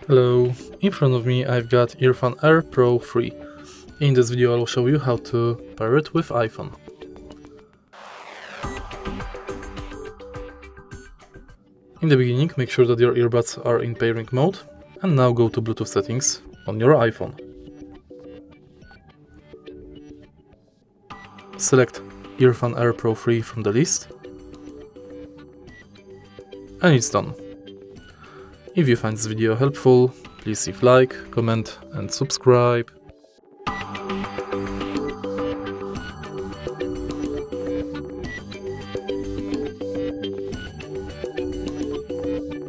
Hello, in front of me I've got Earfun Air Pro 3. In this video I'll show you how to pair it with iPhone. In the beginning, make sure that your earbuds are in pairing mode, and now go to Bluetooth settings on your iPhone. Select Earfun Air Pro 3 from the list, and it's done. If you find this video helpful, please leave like, comment and subscribe.